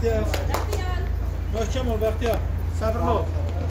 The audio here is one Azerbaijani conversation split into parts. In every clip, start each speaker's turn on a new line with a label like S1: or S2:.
S1: Bəxtiyar. Möhkəm ol, Bəxtiyar. Səbirli ol.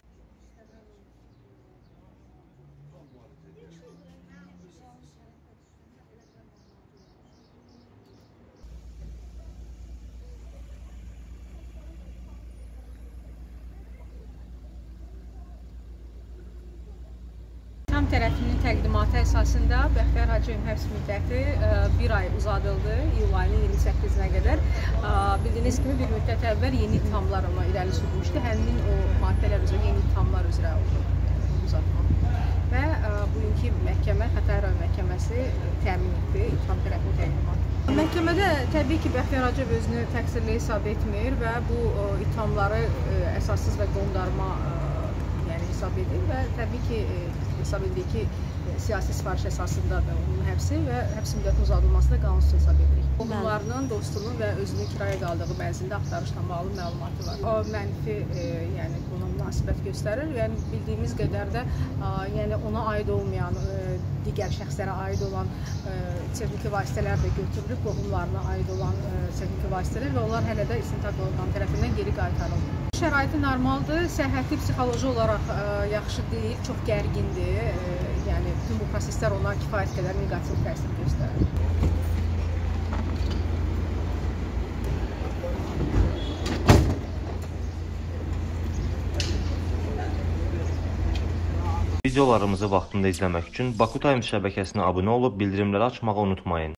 S2: İttiham tərəfinin təqdimatı əsasında Bəxtiyar Hacıyevin həbs müddəti bir ay uzadıldı, iyul ayının 28-nə qədər. Bildiyiniz kimi bir müddət əvvəl yeni ittihamlar ona irəli sürülmüşdü. Həmin o maddələr üzrə yeni ittihamlar üzrə uzatmaq. Və bugünkü məhkəmə, Xətai rayon məhkəməsi təmin etdi ittiham tərəfinin təqdimatı. Məhkəmədə təbii ki, Bəxtiyar Hacıyev özünü təqsirli hesab etmir və bu ittihamları əsassız və qondarma hesab edir və təbii ki, hesab edir ki, siyasi sifariş əsasındadır onun həbsi və həbs müddətinin uzadılmasını qanunsuz hesab edirik. Qohumlarının, dostunun və özünün kirayə qaldığı mənzildə axtarışla bağlı məlumatı var. O mənfi, yəni buna münasibət göstərir. Yəni bildiyimiz qədər də, yəni ona aid olmayan, digər şəxslərə aid olan texniki vasitələr də götürülüb, qohumlarına aid olan texniki vasitələr və onlar hələ də istintaq orqanı tərəfindən geri qaytarılır. Şəraiti normaldır, səhhəti psixoloji olaraq yaxşı deyil, çox gərgindir. Yəni bütün bu proseslər ona kifayət qədər neqativ təsir göstərir.
S3: Videolarımızı vaxtında izləmək üçün Baku Times şəbəkəsinə abunə olub bildirimləri açmağı unutmayın.